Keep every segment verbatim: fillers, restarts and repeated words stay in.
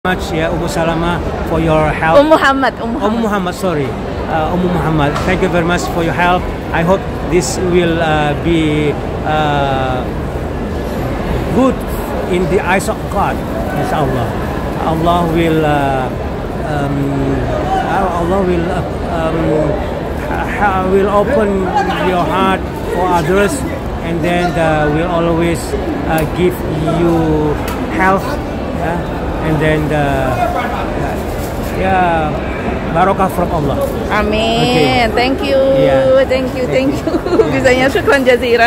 much, yeah, Ummu Salama, for your help. Ummu Muhammad, Ummu Muhammad. Ummu Muhammad, sorry, uh, Ummu Muhammad. Thank you very much for your help. I hope this will uh, be uh, good in the eyes of God, Inshallah. Allah will, uh, um, Allah will, um, will open your heart for others, and then uh, will always uh, give you health. Yeah? And then the yeah, barakah from Allah. Amin. Okay. Thank you. Yeah. Thank you. Thank you. Bisanya syukran jaziran.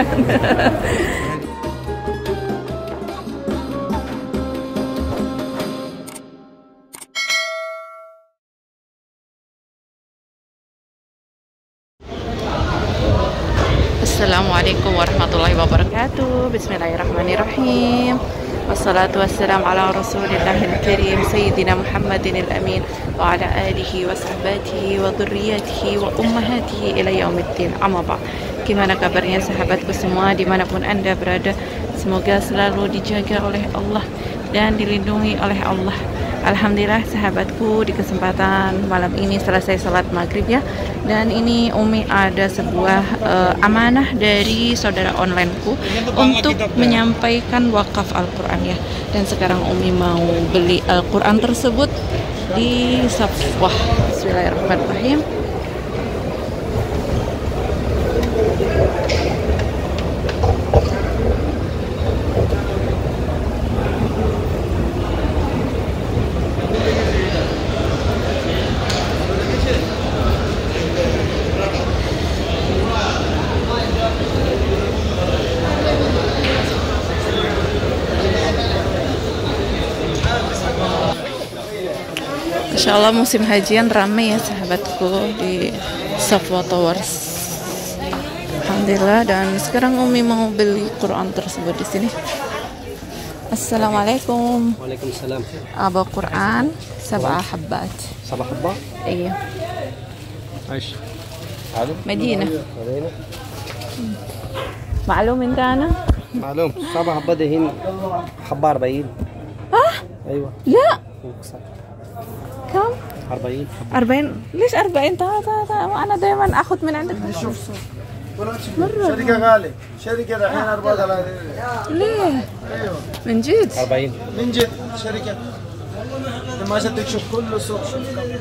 Assalamualaikum warahmatullahi wabarakatuh. Bismillahirrahmanirrahim. Wassalatu wassalam ala rasulillahil karim Sayyidina Muhammadin al-amin wa ala alihi wa sahbatihi wa dhurriyatihi wa ummahatihi ila yaumiddin. Amma ba'd. Gimana kabarnya sahabatku semua dimanapun anda berada? Semoga selalu dijaga oleh Allah dan dilindungi oleh Allah. Alhamdulillah sahabatku, di kesempatan malam ini selesai salat maghrib ya, dan ini Umi ada sebuah uh, amanah dari saudara onlineku untuk menyampaikan wakaf Al-Quran ya. Dan sekarang Umi mau beli Al-Quran tersebut di Safwah. Bismillahirrahmanirrahim. Insya Allah musim hajian ramai ya sahabatku di Safwa Towers. Alhamdulillah, dan sekarang Umi mau beli Quran tersebut di sini. Assalamualaikum. Waalaikumsalam. Aba Quran sab'a habbat. Sab'a habbat? Iya. ايش؟ معلوم؟ مدينة. مدينة؟ معلوم انت انا؟ معلوم. سبع حبات هن حبة أربعين. ها؟ ايوه. لا. كم؟ أربعين. أربعين. ليش أربعين؟ تعال تعال تعال، أنا دائما أخذ من عندك. مرة. شركة غالية، شركة الحين أربعة آلاف. ليه؟ أيوه. من جد؟ أربعين. من جد شركة. ما شدك شوف كله سوق شوف.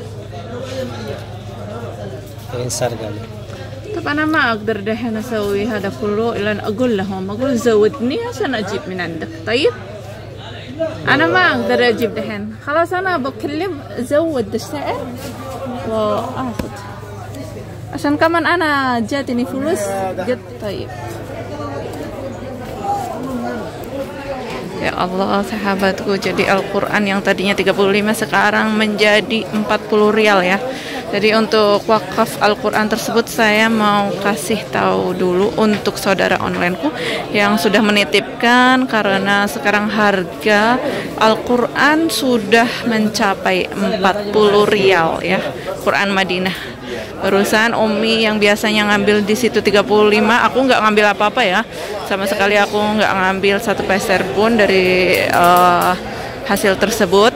إنسان قال. طب أنا ما أقدر دحين أسوي هذا كله إلا أن أقول لهم، أقول زودني عشان أجيب من عندك، طيب؟ أنا ما أقدر أجيب دحين، خلاص أنا بكلم زود السعر وآخذ عشان كمان أنا جاتني فلوس جد. طيب ya Allah sahabatku, jadi Al-Quran yang tadinya tiga puluh lima sekarang menjadi empat puluh rial ya. Jadi untuk wakaf Al-Quran tersebut saya mau kasih tahu dulu untuk saudara onlineku yang sudah menitipkan, karena sekarang harga Al-Quran sudah mencapai empat puluh rial ya, Quran Madinah. Barusan Umi yang biasanya ngambil di situ tiga puluh lima, aku nggak ngambil apa-apa ya, sama sekali aku nggak ngambil satu peser pun dari uh, hasil tersebut.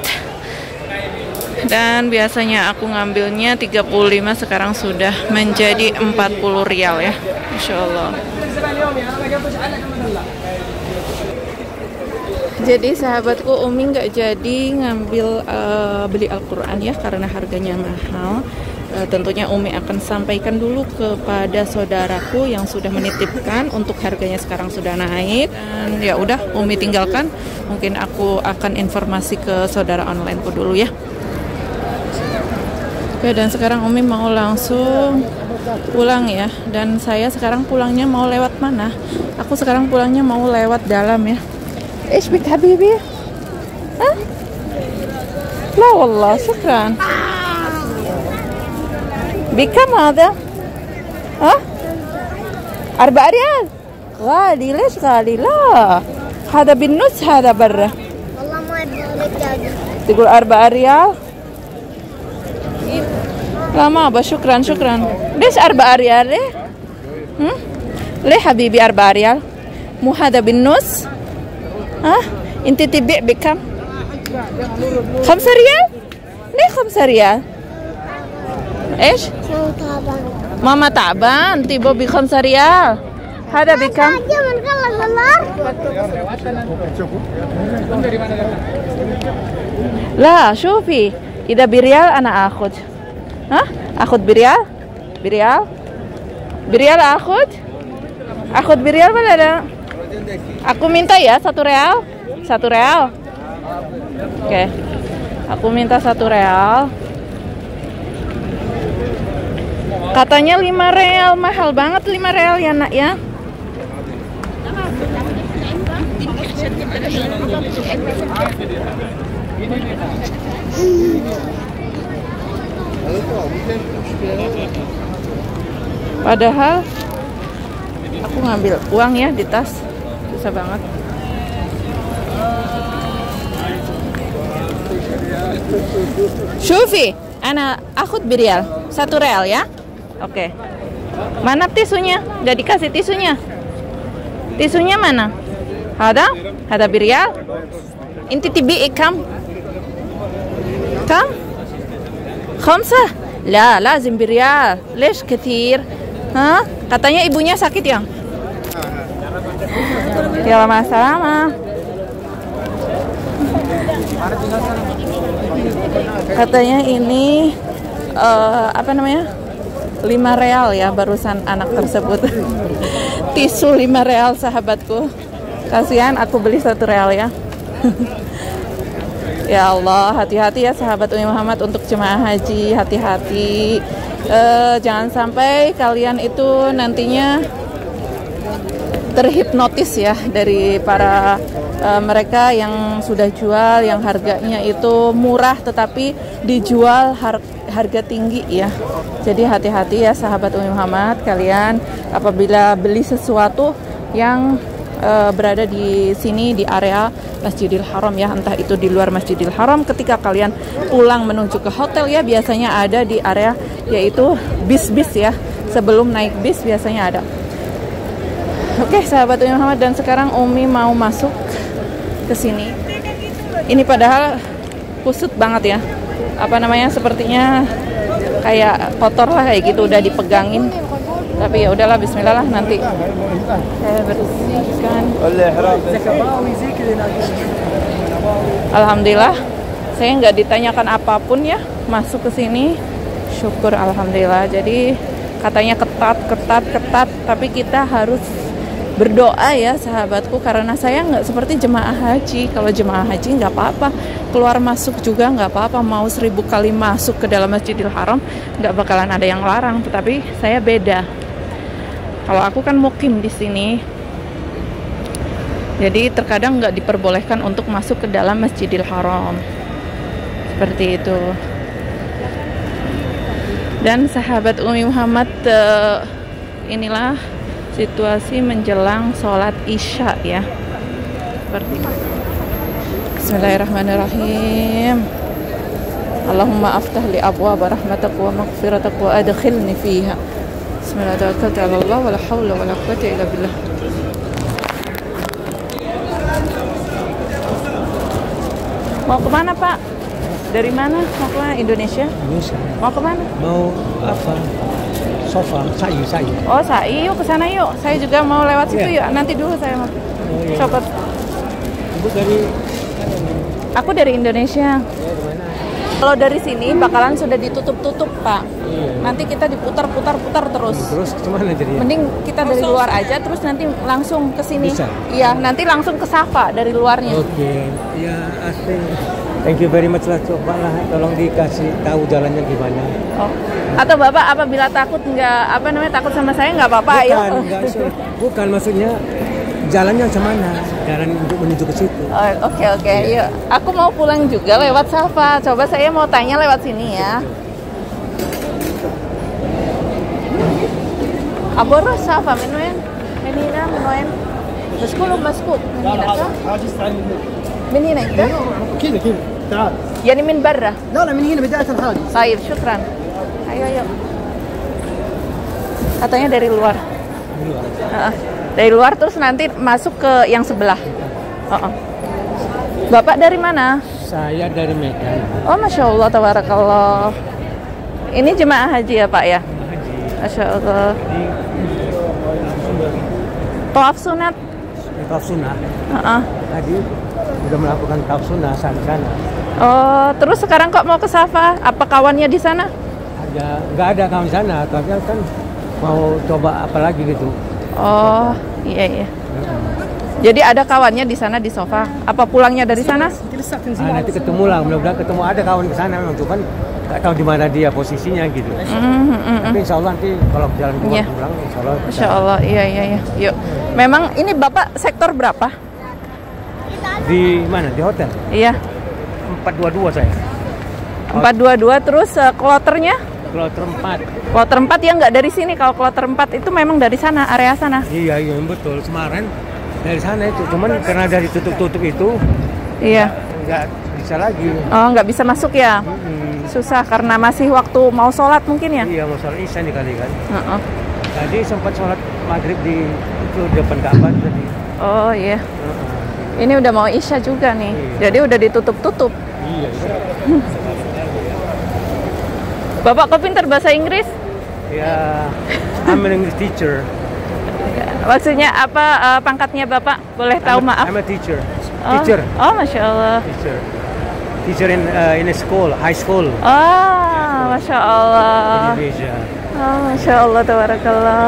Dan biasanya aku ngambilnya tiga puluh lima, sekarang sudah menjadi empat puluh rial ya, Masya Allah. Jadi sahabatku, Umi nggak jadi ngambil uh, beli Al-Quran ya, karena harganya mahal. Uh, tentunya Umi akan sampaikan dulu kepada saudaraku yang sudah menitipkan, untuk harganya sekarang sudah naik. Dan ya udah, Umi tinggalkan. Mungkin aku akan informasi ke saudara onlineku dulu ya. Oke, dan sekarang Umi mau langsung pulang ya. Dan saya sekarang pulangnya mau lewat mana? Aku sekarang pulangnya mau lewat dalam ya. إيش بك حبيبي؟ ها؟ لا والله شكرا. بكم هذا؟ ها؟ أربع ريال؟ غالي. ليش غالي؟ لا هذا بالنص، هذا برا. والله ما أدري. تقول أربع ريال؟ لا ما أبغى، شكرا شكرا. ليش أربع ريال ليه؟ هم؟ ليه حبيبي أربع ريال؟ مو هذا بالنص؟ ها؟ انت تبيع بكم؟ خمسة ريال؟ ليه خمسة ريال؟ ايش؟ ماما تعبان تبغى بخمسة ريال. هذا بكم؟ لا شوفي إذا بريال أنا أخذ. ها؟ أخذ بريال؟ بريال؟ بريال أخذ؟ أخذ بريال ولا لا؟ Aku minta ya satu real, satu real. Oke, okay. Aku minta satu real. Katanya lima real, mahal banget lima real ya nak ya. Padahal aku ngambil uang ya di tas, susah banget. Syufi, ana akhud birial, satu real ya. Oke. Okay. Mana tisunya? Udah dikasih tisunya. Tisunya mana? Ada? Ada birial? Inti tibi ikam? Kam? Khamsa? La, lazim birial. Lesh kathir? Hah? Katanya ibunya sakit ya? Ya masalah. Katanya ini uh, apa namanya? lima real ya barusan anak tersebut. Tisu lima real sahabatku. Kasihan aku beli satu real ya. Ya Allah, hati-hati ya sahabat Umi Muhammad untuk jemaah haji, hati-hati. Uh, jangan sampai kalian itu nantinya terhipnotis ya dari para uh, mereka yang sudah jual yang harganya itu murah tetapi dijual har harga tinggi ya. Jadi hati-hati ya sahabat Umi Muhammad, kalian apabila beli sesuatu yang uh, berada di sini di area Masjidil Haram ya, entah itu di luar Masjidil Haram, ketika kalian pulang menuju ke hotel ya biasanya ada di area yaitu bis-bis ya, sebelum naik bis biasanya ada. Oke sahabat Umi Muhammad, dan sekarang Umi mau masuk ke sini. Ini padahal kusut banget ya. Apa namanya, sepertinya kayak kotor lah kayak gitu, udah dipegangin. Tapi ya udahlah, bismillah lah, nanti saya bersihkan. Alhamdulillah, saya nggak ditanyakan apapun ya masuk ke sini. Syukur alhamdulillah. Jadi katanya ketat, ketat, ketat, tapi kita harus berdoa ya sahabatku, karena saya nggak seperti jemaah haji. Kalau jemaah haji nggak apa-apa, keluar masuk juga nggak apa-apa, mau seribu kali masuk ke dalam Masjidil Haram nggak bakalan ada yang larang. Tetapi saya beda. Kalau aku kan mukim di sini, jadi terkadang nggak diperbolehkan untuk masuk ke dalam Masjidil Haram seperti itu. Dan sahabat Umi Muhammad, uh, inilah situasi menjelang sholat isya ya, seperti itu. Bismillahirrahmanirrahim. Allahumma aftah li abwaab rahmatak wa maghfiratak wa adkhilni fiha. Bismillah, tawakkaltu ala Allah wa la hawla wa la quwwata illa billah. Mau kemana Pak? Dari mana? Mau kemana? Indonesia? Indonesia. Mau kemana? Mau apa? Sofa, sa'i, sa'i. Oh, sa'i, yuk ke sana yuk. Saya juga mau lewat situ yeah. yuk. Nanti dulu saya mau. Oh, iya. Coba. Ibu dari? Aku dari Indonesia. Ya, di mana? Kalau dari sini bakalan sudah ditutup-tutup, Pak. Iya. Nanti kita diputar-putar-putar terus. Terus kemana jadinya? Mending kita dari luar aja, terus nanti langsung ke sini. Bisa? Iya, nanti langsung ke Safa dari luarnya. Oke. Okay. Ya, asing. Thank you very much lah, coba lah, tolong dikasih tahu jalannya gimana. Oh. Atau Bapak apabila takut nggak apa namanya takut sama saya nggak apa-apa, bukan, ayo. Enggak, bukan maksudnya jalannya kemana? Jalan untuk menuju ke situ. Oke oh, oke, okay, okay. Yuk. Aku mau pulang juga lewat Safa. Coba saya mau tanya lewat sini ya. Aborro Safa minuen, menina minuen. Maskul maskul, menina kah? Menina itu? كذا كذا تعال. يعني من برا؟ لا لا من هنا بداية الحادث. طيب شكرا. Ayo ayo. Katanya dari luar. Uh, dari luar terus nanti masuk ke yang sebelah. Uh -uh. Bapak dari mana? Saya dari Medan. Oh, Masya Allah, tabarakallah. Ini jemaah haji ya Pak ya? Haji. Masya Allah. Jadi Tawaf sunat. tawaf sunnah. Uh-uh. Tadi udah melakukan tawaf sunnah di sana. Oh, terus sekarang kok mau ke Safa? Apa kawannya di sana? Ada nggak ada kawan di sana, tapi kan mau coba apa lagi gitu. Oh, iya iya. Jadi ada kawannya di sana di Safa. Apa pulangnya dari sana? Ah, nanti ketemu lah, mudah-mudahan ketemu ada kawan di sana memang, cuman nggak tahu di mana dia posisinya gitu. Mm, mm, Tapi insya Allah nanti kalau jalan keluar Iya. pulang, insya Allah. Masya Allah, iya iya iya. Yuk. Memang ini Bapak sektor berapa? Di mana? Di hotel. Iya. empat dua dua saya. empat dua dua terus uh, kloternya? Kloter empat. Kloter empat ya nggak dari sini. Kalau kloter empat itu memang dari sana, area sana. Iya iya betul. Kemarin dari sana itu, cuman karena dari tutup-tutup itu Iya. nggak bisa lagi. Oh, nggak bisa masuk ya? Hmm. Susah karena masih waktu mau sholat mungkin ya? Iya mau sholat isya nih kali kan. Uh-uh. Tadi sempat sholat maghrib di itu depan Ka'bah tadi. Oh iya. Uh-uh. Ini udah mau isya juga nih. Iya. Jadi udah ditutup-tutup. Iya. Iya. Bapak kok pintar bahasa Inggris? Ya, I'm an English teacher. Maksudnya apa uh, pangkatnya Bapak? Boleh tahu I'm a, maaf? I'm a teacher. Oh. Teacher. Oh, Masya Allah. Teacher. Teacher in uh, in a school, high school. Oh, Masya Allah. Indonesia. Oh, Masya Allah, tabarakallah.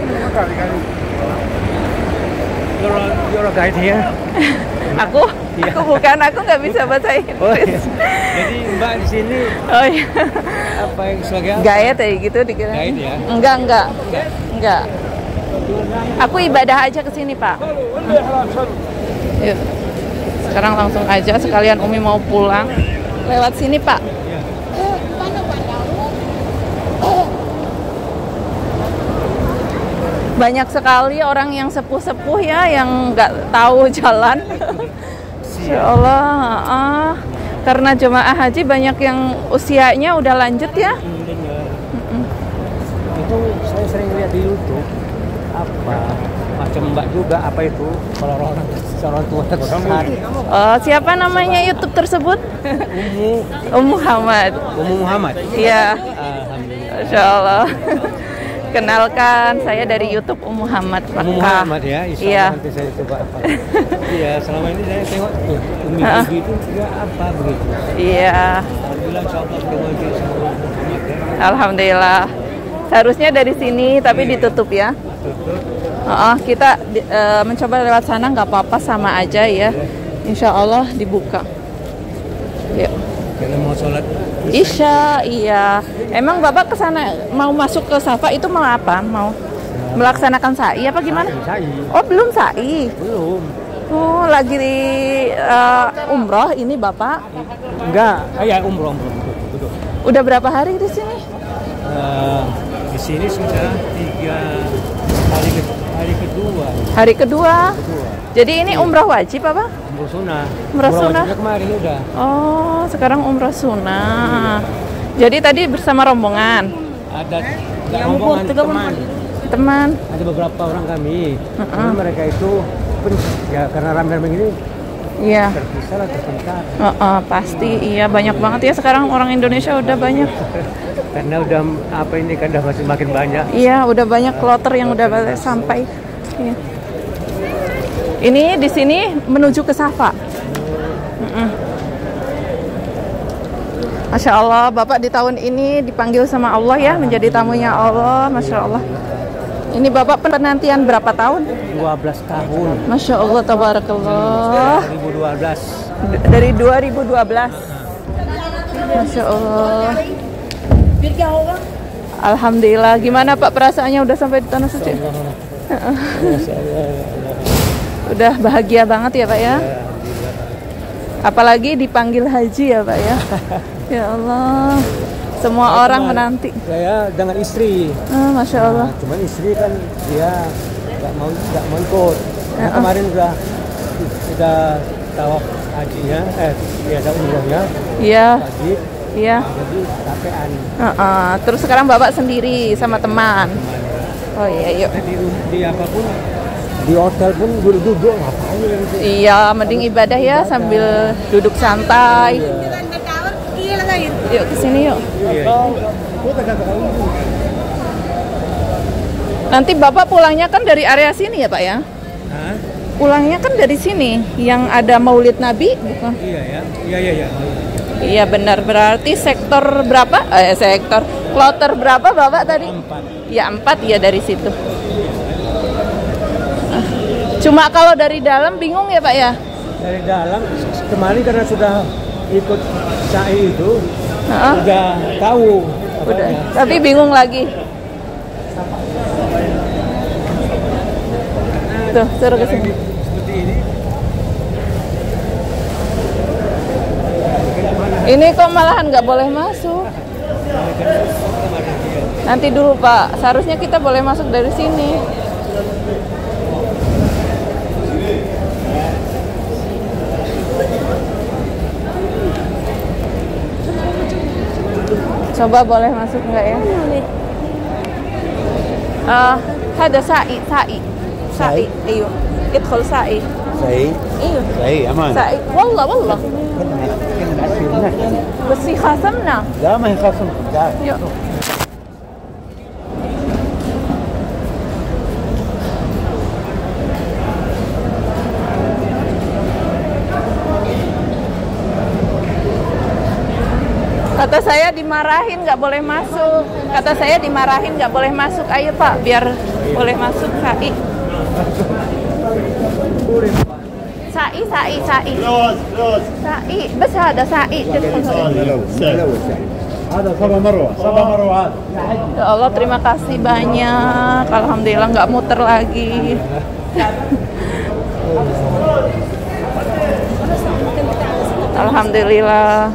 You're a, you're a guide here. Aku? Iya. Aku bukan, aku nggak bisa bahasa Inggris. Oh, iya. Jadi Mbak di sini Oh iya. apa yang sebagai apa? Guide ya gitu dikira. Guide ya? Enggak, enggak. Enggak. Aku ibadah aja ke sini, Pak. Yuk. Sekarang langsung aja sekalian Umi mau pulang. Lewat sini, Pak. Iya. Banyak sekali orang yang sepuh-sepuh ya yang nggak tahu jalan. Insya Allah, ah, karena jemaah haji banyak yang usianya udah lanjut ya. Mm-mm. Itu saya sering lihat di YouTube apa macam Mbak juga apa itu kalau orang orang tua tersesat. Oh, siapa namanya YouTube tersebut? Ummu Ummu Muhammad. Ummu Muhammad. Iya, Alhamdulillah. Insya Allah. Kenalkan, saya dari YouTube Ummu Muhammad Ummu Makkah. Muhammad ya, insya Iya. Allah nanti saya coba apa. Iya, selama ini saya tengok tuh Umi Ibu itu juga apa begitu. Iya, Alhamdulillah insya Allah ketemu di sama Ummu Muhammad ya. Alhamdulillah. Seharusnya dari sini, tapi ditutup ya. Tutup. Oh, kita di, eh, mencoba lewat sana nggak apa-apa, sama aja ya. Insya Allah dibuka. Yuk. Karena mau sholat Isya, iya. Emang Bapak ke sana mau masuk ke Safa itu mau apa? Mau melaksanakan sa'i apa gimana? sa'i. Oh, belum sa'i. Belum. Oh, lagi di eh, umroh ini Bapak. Enggak, ah, ya umroh umroh betul, betul. Udah berapa hari di sini? Eh, di sini sudah tiga hari ke, hari kedua. Hari kedua. Kedua. Jadi ini umroh wajib apa? Umroh sunnah. Umroh sunnah. wajibnya kemarin udah. Oh, sekarang umroh sunnah. Jadi tadi bersama rombongan. Ada nggak rombongan teman. Teman. Ada beberapa orang kami. Uh-uh. Cuma mereka itu pun ya karena ramai begini Iya. terpisah lah tersebentar. Oh, oh, pasti iya banyak banget ya sekarang orang Indonesia udah banyak. Karena udah apa ini kan udah masih makin banyak. Iya, udah banyak kloter yang udah sampai. Iya. Ini di sini menuju ke Safa. Mm-mm. Masya Allah, Bapak di tahun ini dipanggil sama Allah ya, menjadi tamunya Allah. Masya Allah. Ini Bapak penantian berapa tahun? dua belas tahun. Masya Allah, tabarakallah. dua ribu dua belas. D- Dari dua ribu dua belas. Masya Allah. Alhamdulillah. Gimana Pak perasaannya udah sampai di tanah suci? Masya Allah. Udah bahagia banget ya Pak ya? Apalagi dipanggil haji ya Pak ya? Ya Allah. Semua orang menanti. Saya dengan istri. Ah, Masya Allah. Nah, cuman istri kan dia nggak mau nggak mau ikut. Nah, Uh-uh. kemarin udah udah tawaf hajinya, eh biasa umrohnya Iya, wajib, iya. jadi capean. Uh-uh. Terus sekarang Bapak sendiri sama teman. Oh iya, yuk. Nah, di, rum- di apapun Di hotel pun duduk-duduk ngapain gitu. Iya, mending ibadah ya sambil duduk santai. Yuk ke sini yuk. Nanti Bapak pulangnya kan dari area sini ya Pak ya? Hah? Pulangnya kan dari sini yang ada Maulid Nabi bukan? Iya ya, iya iya iya. Iya benar, berarti sektor berapa? Eh sektor kloter berapa Bapak tadi? Empat. Ya empat ya dari situ. Cuma kalau dari dalam bingung ya Pak ya? Dari dalam kemarin karena sudah ikut sa'i itu, Uh-huh. udah tahu. Udah. apanya. Tapi bingung lagi. Tuh, suruh ke sini. Seperti ini. Ini kok malahan nggak boleh masuk? Nanti dulu Pak, seharusnya kita boleh masuk dari sini. Coba boleh masuk nggak ya? Ah, ada sa'i, sa'i, sa'i, iyo, idkhul sa'i, Sahih. iyo, Sahih, aman. sa'i, wallah wallah, كنا نعسكر هناك. بس خاصمنا. لا ما هي خاصم. تعال. Yuk. Kata saya dimarahin nggak boleh masuk. Kata saya dimarahin nggak boleh masuk. Ayo Pak, biar boleh masuk sa'i. Sa'i, sa'i, sa'i. Sa'i, bes ada sa'i. هذا صبا مروه صبا مروه هذا. Ya Allah, terima kasih banyak. Alhamdulillah nggak muter lagi. Alhamdulillah.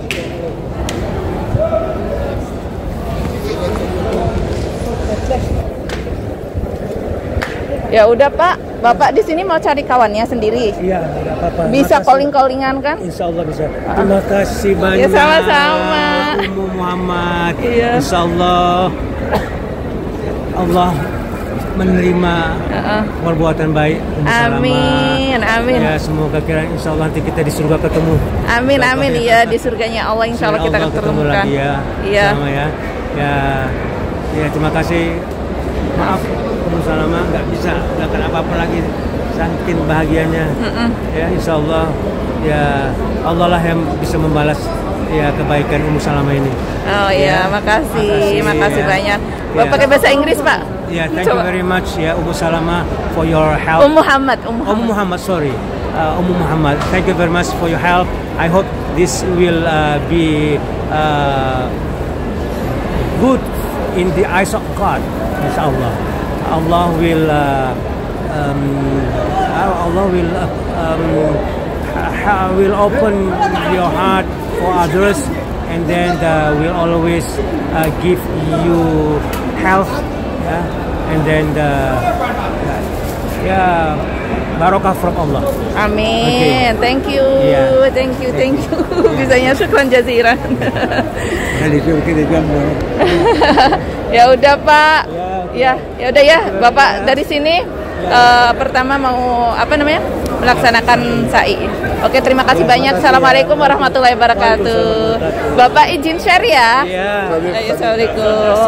Ya udah Pak, Bapak di sini mau cari kawannya sendiri. Iya, nggak apa-apa. Bisa Makasih. calling-callingan kan? Insya Allah bisa. Terima kasih banyak. Ya, sama-sama. Ummu Muhammad. Iya. Insya Allah Allah menerima Heeh. perbuatan baik Ummu Salamah. Amin, amin. Ya semoga kira Insya Allah nanti kita di surga ketemu. Amin, amin. Iya, di surganya Allah insya Allah kita akan ketemu ketemukan. lagi ya. Iya. Sama ya. Ya, ya terima kasih. Maaf Ummu Salamah nggak bisa melakukan apa-apa lagi. Saking bahagianya. Mm-mm. Ya Insya Allah ya Allah lah yang bisa membalas ya kebaikan Ummu Salamah ini. Oh iya, Ya, makasih, makasih ya. banyak. Ya. Bapak pakai bahasa Inggris Pak? Ya, thank Coba. you very much ya Ummu Salamah for your help. Ummu Muhammad, Ummu Ummu Muhammad. Muhammad, sorry, uh, Ummu Muhammad. Thank you very much for your help. I hope this will uh, be uh, good in the eyes of God. Insya Allah, Allah will uh, um, Allah will uh, um, ha- will open your heart for others, and then uh, will always uh, give you health, yeah? And then uh, yeah, barakah from Allah. Amin. Oke. Thank you. Iya. Thank you, thank you. Bisanya syukran jaziran. خلي شوف كذا جنبه. Ya udah Pak. Ya, Ya, ya udah ya. Bapak dari sini eh, pertama mau apa namanya? Melaksanakan sa'i. Oke, terima kasih banyak. Assalamualaikum warahmatullahi wabarakatuh. Bapak izin share ya. Iya. Ayo, Assalamualaikum.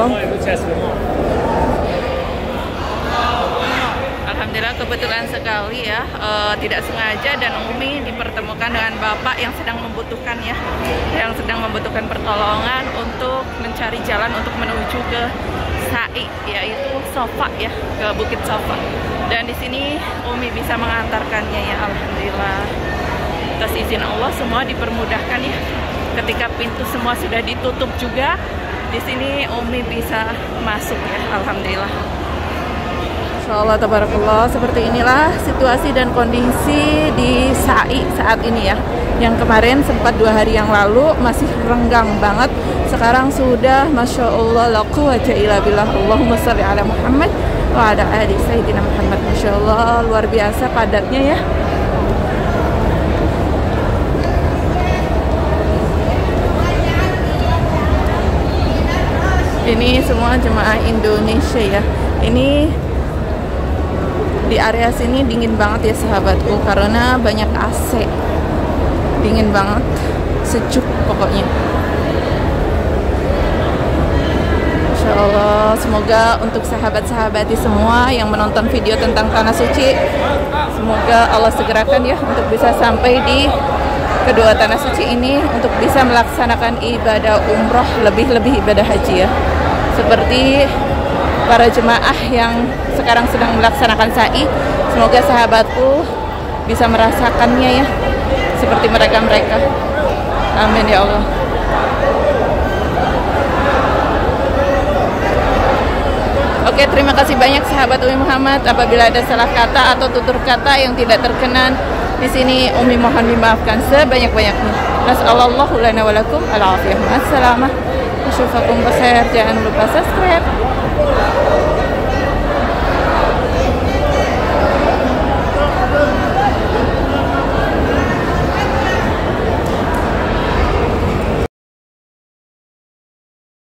Alhamdulillah kebetulan sekali ya, eh, tidak sengaja dan Umi dipertemukan dengan Bapak yang sedang membutuhkan ya, yang sedang membutuhkan pertolongan untuk mencari jalan untuk menuju ke sa'i, yaitu Sofa ya, ke Bukit Sofa. Dan di sini Umi bisa mengantarkannya ya, alhamdulillah. Atas izin Allah semua dipermudahkan ya. Ketika pintu semua sudah ditutup juga, di sini Umi bisa masuk ya, alhamdulillah. Insyaallah tabarakallah, seperti inilah situasi dan kondisi di sa'i saat ini ya. Yang kemarin sempat dua hari yang lalu masih renggang banget. Sekarang sudah Masya Allah la quwwata illa billah. Allahumma sholli ala Muhammad wa ala ali sayyidina Muhammad. Masya Allah, luar biasa padatnya ya. Ini semua jemaah Indonesia ya. Ini Di area sini dingin banget ya sahabatku, karena banyak A C. Dingin banget, sejuk pokoknya. Insya Allah, semoga untuk sahabat-sahabati semua yang menonton video tentang Tanah Suci, semoga Allah segerakan ya untuk bisa sampai di kedua Tanah Suci ini, untuk bisa melaksanakan ibadah umroh, lebih-lebih ibadah haji ya. Seperti para jemaah yang sekarang sedang melaksanakan sa'i, semoga sahabatku bisa merasakannya ya, seperti mereka-mereka. Amin ya Allah. Oke, terima kasih banyak sahabat Umi Muhammad. Apabila ada salah kata atau tutur kata yang tidak terkenan di sini, Umi mohon dimaafkan sebanyak-banyaknya. Nasallallahu lana wa lakum al-afiyah. Assalamah. Syufakum basir. Jangan lupa subscribe.